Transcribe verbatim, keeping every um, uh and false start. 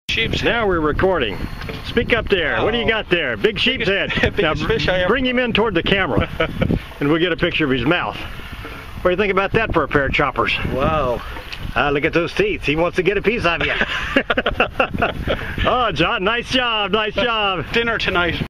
Sheep's head. Now we're recording. Speak up there. Oh. What do you got there? Big sheep's head. Now, fish I bring him in toward the camera, and we'll get a picture of his mouth. What do you think about that for a pair of choppers? Wow. Ah, look at those teeth. He wants to get a piece of you. Oh, John, nice job, nice job. Dinner tonight.